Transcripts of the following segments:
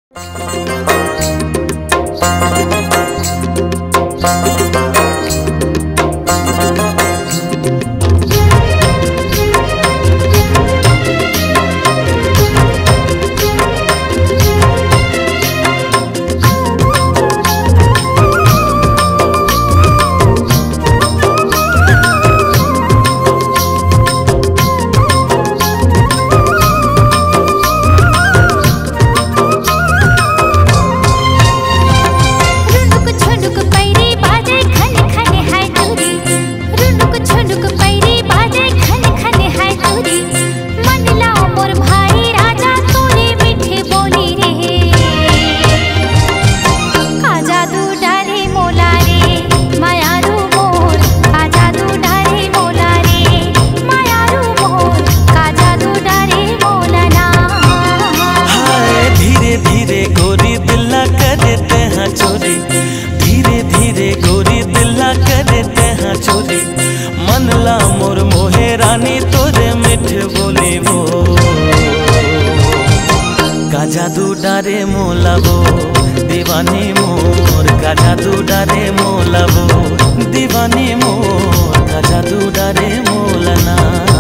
जादू डारे मोलाबो दीवानी मोर का जादू डारे मोलाबो दीवानी मोर का जादू डारे मोलना।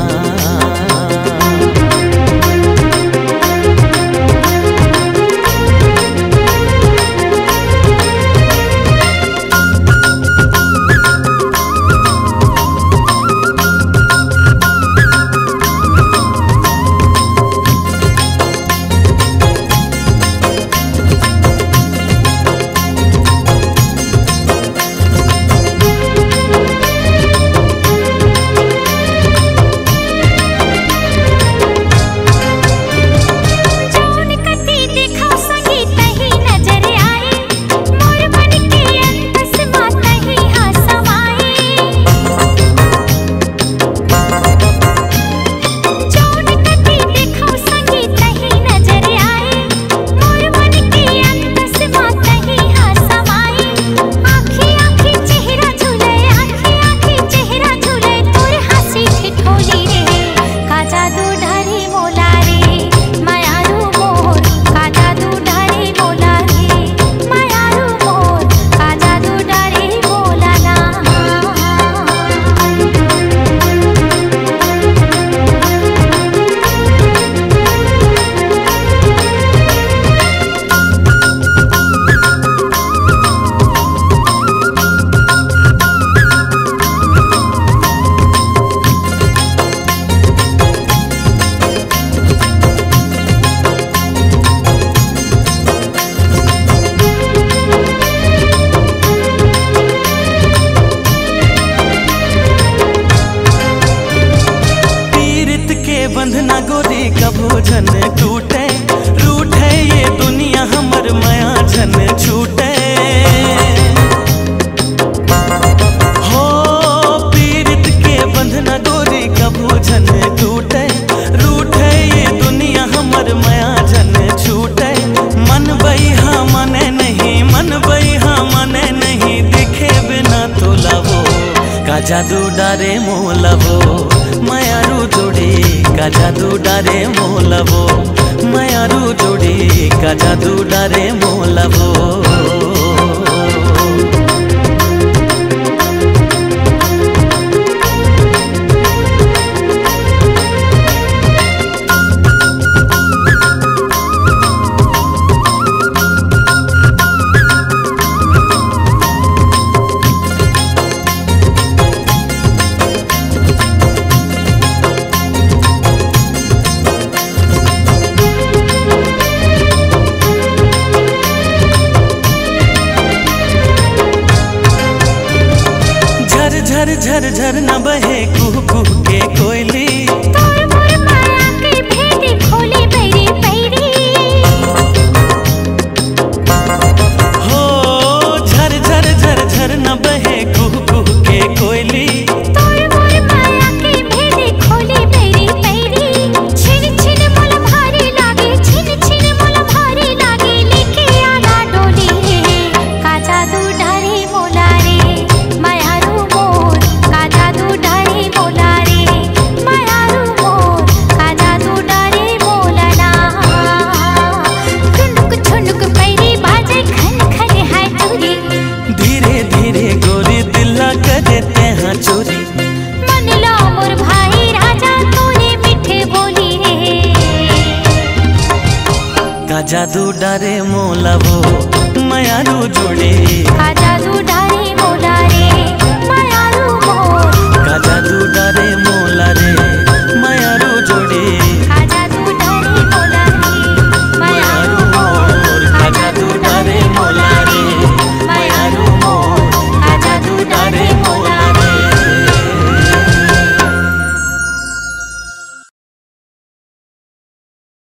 बंधना गोरी कभू झन टूटे रूठे ये दुनिया हमर माया झन छूटे हो पीरित के बंधना गोरी कभू झन टूटे रूठे ये दुनिया हमर माया झन छूटे। मन बइहा मने नहीं मन बइहा मने नहीं दिखे बिना तोलावो का जादू डारे मोलावो मायारू जोड़ी का जादू डारे मोलाबो मायारू जोड़ी का जादू डारे मोलाबो। झर झर झर न बहे कुह कुह के कोयली तोर मोर माया के भेद खोले बैरी बैरी हो झर झर झर झर न बहे कुह कुह के कोयली तोर मोर माया के भेद खोले बैरी बैरी छिन छिन मोल भारी लागे छिन छिन मोल भारी लागे लेके आना डोली का जादू डारे मोला रे मायारू मोर का जादू डारे मोला। जादू डारे मोला वो मायारू जोड़ी का जादू